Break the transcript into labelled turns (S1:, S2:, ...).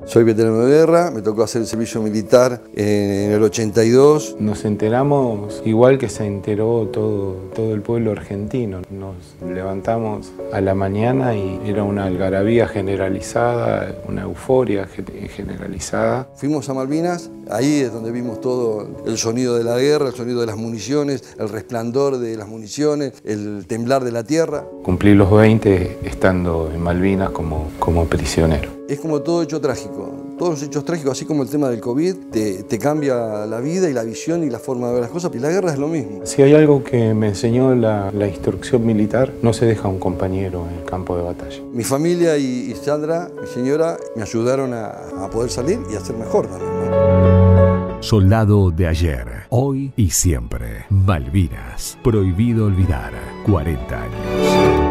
S1: Soy veterano de guerra, me tocó hacer el servicio militar en el 82.
S2: Nos enteramos igual que se enteró todo el pueblo argentino. Nos levantamos a la mañana y era una algarabía generalizada, una euforia generalizada.
S1: Fuimos a Malvinas, ahí es donde vimos todo el sonido de la guerra, el sonido de las municiones, el resplandor de las municiones, el temblar de la tierra.
S2: Cumplí los 20 estando en Malvinas como prisionero.
S1: Es como todo hecho trágico. Todos los hechos trágicos, así como el tema del COVID, te cambia la vida y la visión y la forma de ver las cosas. Y la guerra es lo mismo.
S2: Si hay algo que me enseñó la instrucción militar, no se deja un compañero en el campo de batalla.
S1: Mi familia y Sandra, mi señora, me ayudaron a poder salir y a ser mejor también, ¿no?
S3: Soldado de ayer, hoy y siempre. Malvinas, prohibido olvidar. 40 años.